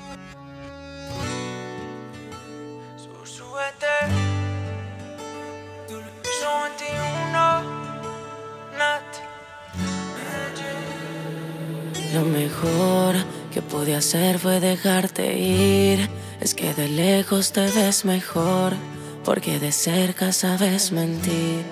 Súbete, piso 21, Nat. Lo mejor que pude hacer fue dejarte ir. Es que de lejos te ves mejor, porque de cerca sabes mentir.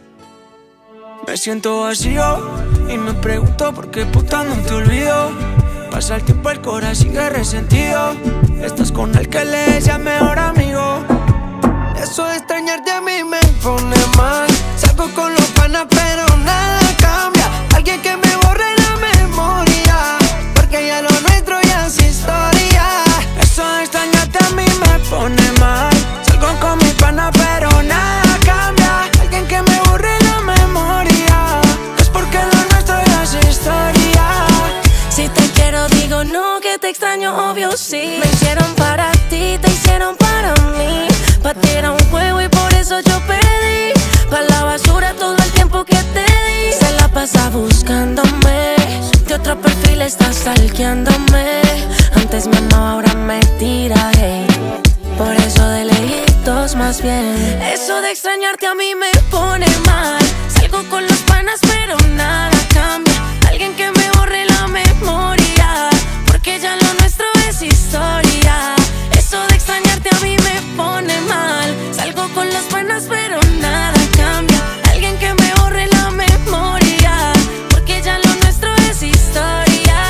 Me siento vacío y me pregunto por qué puta no te olvido. Pasa el tiempo, el corazón sigue resentido. Estás con el que le decía mejor amigo. Eso de extrañarte a mí me pone mal. Salgo con los panas pero nada cambia. Alguien que me borre la memoria, porque ya lo nuestro ya es historia. Eso de extrañarte a mí me pone mal. Salgo con mis panas pero nada cambia. Alguien que me borre la memoria, es porque lo nuestro ya es historia. Si te quiero digo no, que te extraño obvio sí. Me hicieron para ti, te hicieron para mí. Pa' ti era un juego y por eso yo perdí. Pa' la basura todo el tiempo que te di. Se la pasa buscándome, de otro perfil está stalkeándome. Antes me amaba, ahora me tira hate. Por eso de lejitos más bien. Eso de extrañarte a mí me pone mal. Salgo con los panas pero nada cambia. Alguien que me borre la memoria, porque ya lo nuestro es historia. Eso de extrañarte a mí me pone mal. Salgo con las panas pero nada cambia. Alguien que me borre la memoria, porque ya lo nuestro es historia.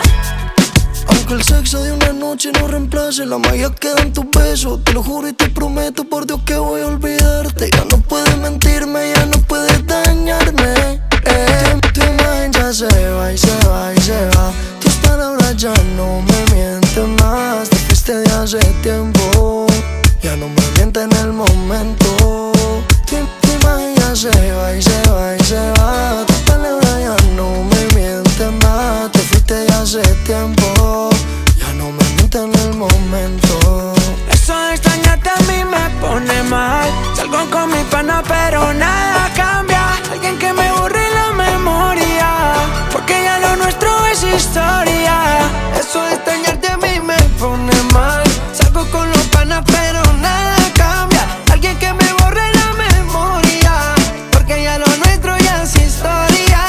Aunque el sexo de una noche no reemplace la magia que dan tus besos, te lo juro y te prometo por Dios que voy a olvidarte. Ya no puedes mentirme, ya no puedes dañarme. Tu imagen ya se va y se va y se va. Tus palabras ya no me mienten más. Te fuiste de hace tiempo, ya no me mientes en el momento. Tu imagen ya se va y se va y se va. Tus palabras ya no me mienten más. Te fuiste de hace tiempo, ya no me mientes en el momento. Eso de extrañarte a mí me pone mal. Salgo con mi pana pero nada cambia. Alguien que me borre la memoria, porque ya lo nuestro es historia. Eso de extrañarte a mí me pone mal. Salgo con los panas pero nada cambia. Alguien que me borre la memoria, porque ya lo nuestro ya es historia.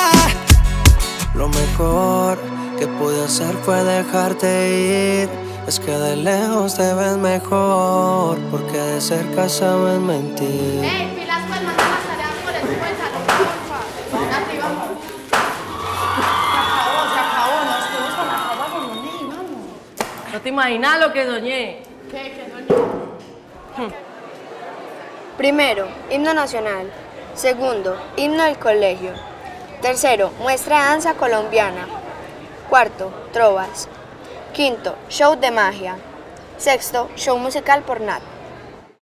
Lo mejor que pude hacer fue dejarte ir. Es que de lejos te ves mejor, porque de cerca sabes mentir. Pilas, pues manda las tareas por escuela, porfa. Nati, vamos. Se acabó, nos fuimos con la ropa con un niño, vamos. ¿No te imaginas lo que soñé? ¿Qué doña? Primero, himno nacional. Segundo, himno del colegio. Tercero, muestra de danza colombiana. Cuarto, trovas. Quinto, show de magia. Sexto, show musical por Nat.